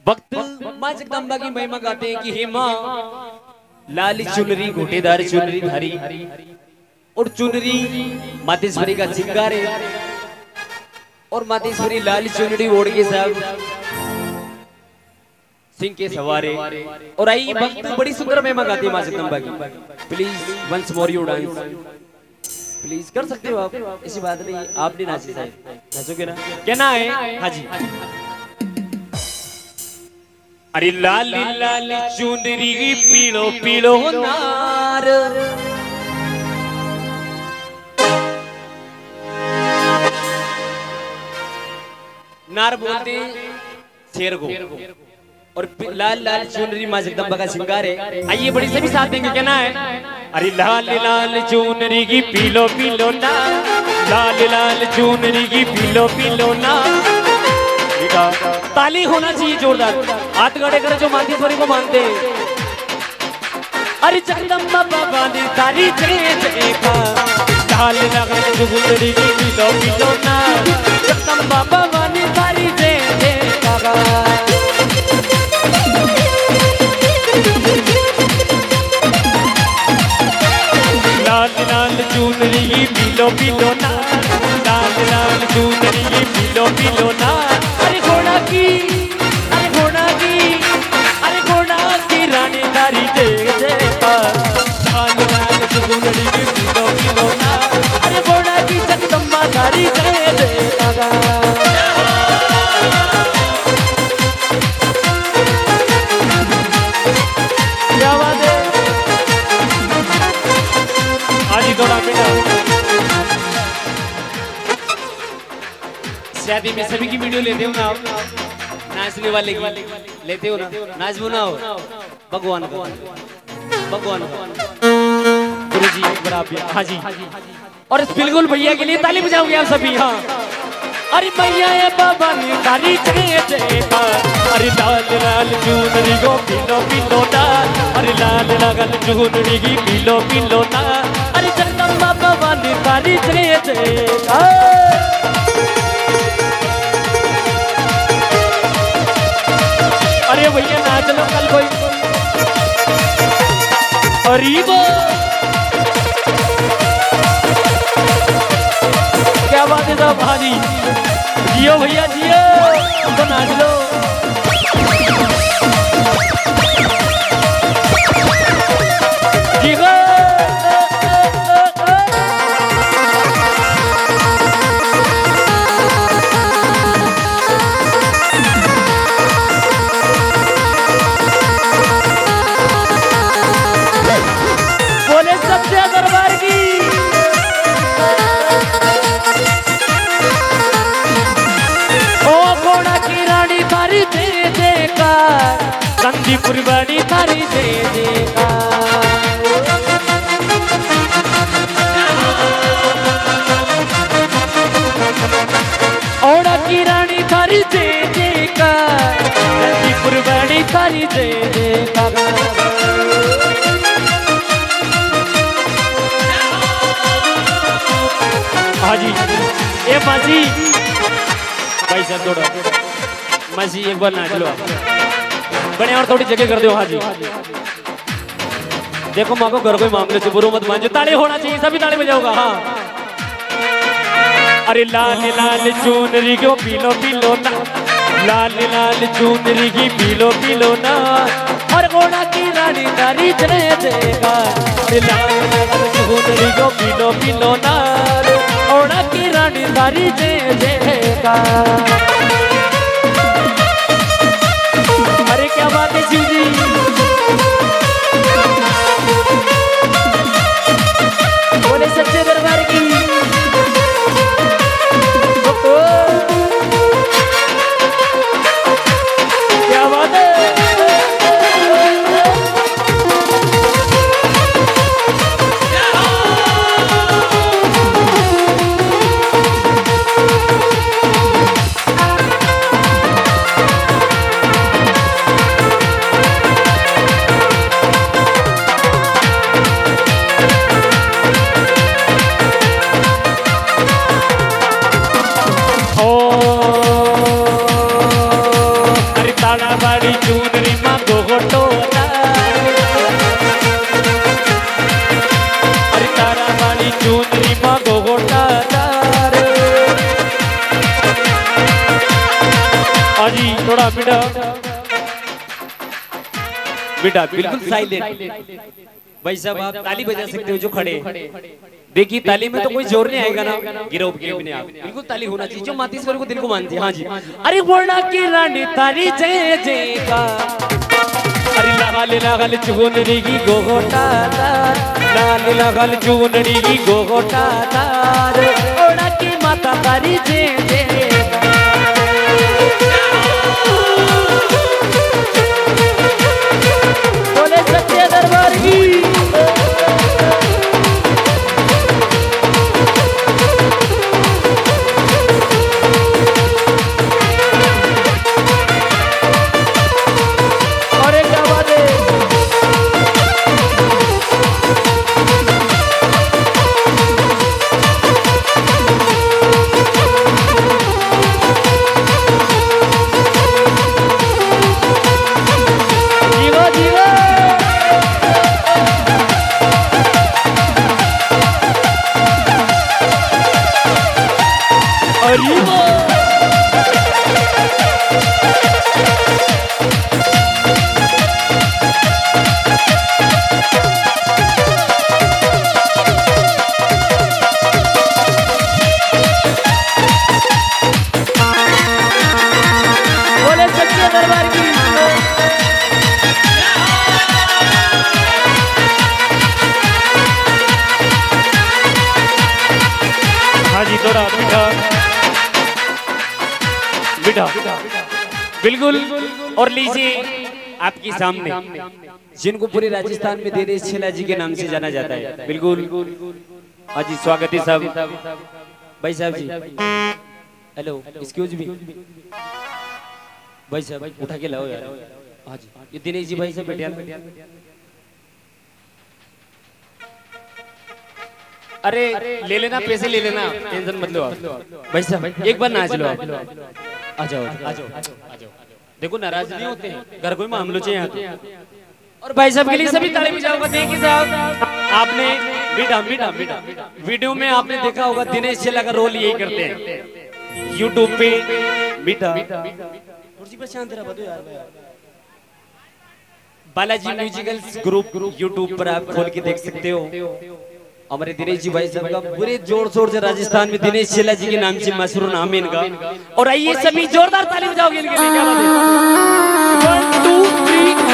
वक्त माँ जगदम्बा की महिमा गाते हैं कि हे माँ लाली चुनरी घोटेदार चुनरी धारी और चुनरी मातेश्वरी का श्रृंगार है और मातेश्वरी लाली चुनरी ओढ़ के साहब सिंह के सवारे और आई भक्त बड़ी सुंदर महिमा गाती है माँ जगदम्बा की। Please once more you dance, please कर सकते हो आप, ऐसी बात नहीं। आप नहीं नाचे साहब, नाचोगे ना? क्या ना है? हाँ जी। अरे लाली लाली चुनरी पीलो पीलो नार, नार बोलते शेर को और लाल लाल चुनरी माँ जगदम्बा का श्रृंगार है। आइए बड़ी सभी साथ देंगे। क्या ना है? अरे लाल लाल चुनरी की पीलो पीलो ना, लाल लाल चुनरी की पीलो पीलो ना। ताली होना चाहिए जोरदार, हाथ गड़े करे जो मातेश्वरी को मानते हैं। अरे जगदम्बा बाबा ने तारी का लाल लाल चुनरी की पीलो पीलो ना, जगदम्बा बाबा ने तारी का। लाल लाल चुनरी पीलो पीलो ना, लाल लाल चुनरी पीलो पीलो ना। अरे घोड़ा की, अरे घोड़ा की, अरे घोड़ा की रानी तारी लाल लाल चुनरी पीलो पीलो ना। अरे घोड़ा की जगदम्बा तारी क्या बात है? थोड़ा बेटा शादी में सभी की वीडियो लेते हो ना आप, नाचने वाले की लेते हो ना? नाच बुना हो भगवान को, भगवान को गुरु जी बराबर। हाँ जी। और इस बिल्कुल भैया के लिए ताली बजाओगे आप सभी? हाँ। अरे भैया ये बाबा ने तारी अरे लाल लाल चुनरी को पीलो पीलो ना, अरे लाल लाल चुनरी की पीलो पीलो ना। अरे जगदम्बा बाबा ने तारी अरे भैया नाच लो कल कोई। अरे वो क्या बात है साहब? हाँ जी, जियो भैया जियो, तो नाच लो। बोले सबसे दरबार की। संदीपुर बड़ी तारी देगा, ओड़ा की रानी तारी देगा, संदीपुर बड़ी तारी देगा। हाँ जी। ए मासी भाई साहब थोड़ा मासी एक बार नाच लो आप, बने और थोड़ी जगह कर दो। हाँ जी। देखो माँ को घर कोई मामले से बुरो मत मानजो, ताली होना चाहिए, सभी ताली बजाओगा। हाँ। अरे लाल लाल चुनरी को पीलो पीलो ना, लाल लाल चुनरी की पीलो पीलो ना। और घोड़ा की रानी तारी देगा, लाल लाल चुनरी को पीलो पीलो ना, घोड़ा की रानी तारी देगा। अरे क्या बात है शिव जी? बोले सच्चे दरबार की। क्या बात है? तारा बाड़ी चुनरी माँ गोगोटोला अरे तारा बाड़ी चुनरी माँ गोगोटोला हाजी थोड़ा बेटा बेटा बिल्कुल साइलेंट भाई साहब आप ताली बजा सकते हो जो खड़े देखिए ताली में तो कोई जोर नहीं आएगा ना गिरो नहीं आप बिल्कुल ताली होना चाहिए जो मातीश्वर को दिल को मानती है हाँ जी अरे बोला की रानी तारी जय जय का अरे लागल चुनरी की गोगोटा लागल चुनरी की गोगोटा ओड़ा की माता तारी जय जय बोले सच्चे दरबार की बिल्कुल और लीजिए आपके सामने जिनको पूरे राजस्थान में दिनेश छेला जी के नाम से जाना जाता है बिल्कुल हाँ जी स्वागत है साहब भाई साहब जी हेलो एक्सक्यूज मी भाई साहब उठा के लाओ यार हाँ जी ये दिनेश जी भाई साहब बैठे अरे ले लेना पैसे ले लेना टेंशन मत लो आप भाई साहब एक बार नाच लो आप आ जाओ आ जाओ आ जाओ देखो नाराज नहीं होते हैं घर कोई मामलों से यहाँ और भाई साहब के लिए सभी ताली बजाओगे देखिए साहब आपने मीठा वीडियो में आपने देखा होगा दिनेश छेला का रोल यही करते हैं यूट्यूब पे मीठा कुर्सी पर शांत रहा यार बालाजी म्यूजिकल्स ग्रुप यूट्यूब पर आप खोल के देख सकते हो हमारे दिनेश जी भाई साहब का पूरे जोर शोर से राजस्थान में दिनेश छेला जी के नाम से मशहूर नाम है इनका और आइए सभी जोरदार ताली बजाओगे इनके लिए क्या बात है 1 2 3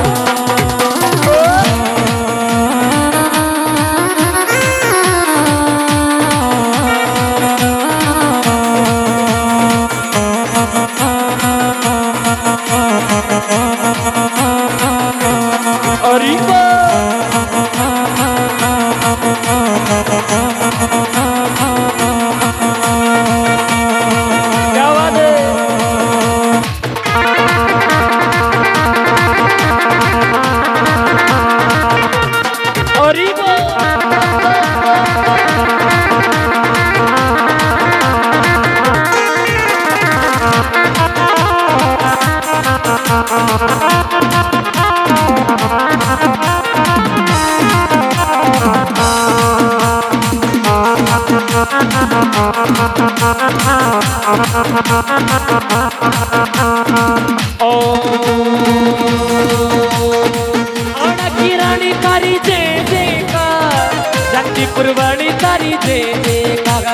रानी तारी जय जय का जगदीपुर वाली तारी जय जय का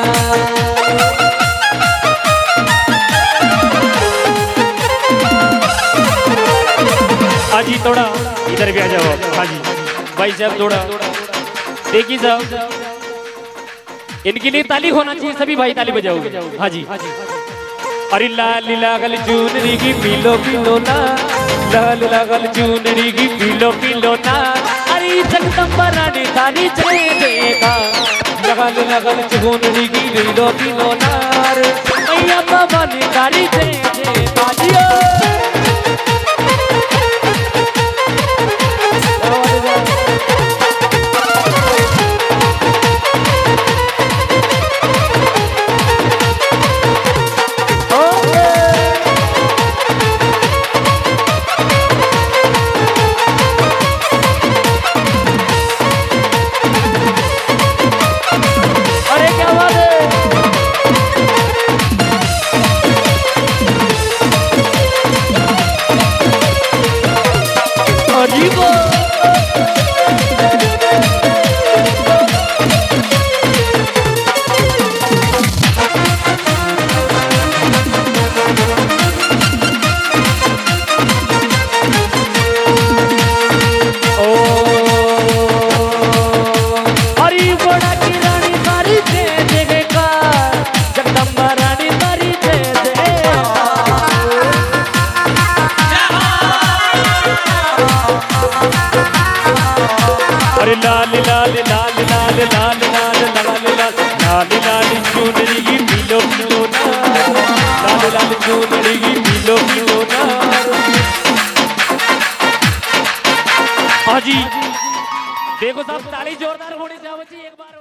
हाजी थोड़ा इधर भी आ जाओ हाजी भाई साहब थोड़ा देखिए साहब इनके लिए ताली होना चाहिए सभी भाई ताली बजाओगे हाजी अरे लाल लागल चुनरी की पीलो पिलोना लाल लागल चुनरी की पीलो पिलोना अरे जगदम्बा रानी तारी जय जय का लागल लागल चुनरी की पीलो पिलोना मैया बाबा ने तारी जय जय का जीवो लाल लाल लाल लाल लाल लाल लाल लाल लाल लाल चुनरी की मिलो मिलो ना लाल लाल चुनरी की मिलो मिलो ना हाजी देखो साहब ताली जोरदार होनी चाहिए एक बार।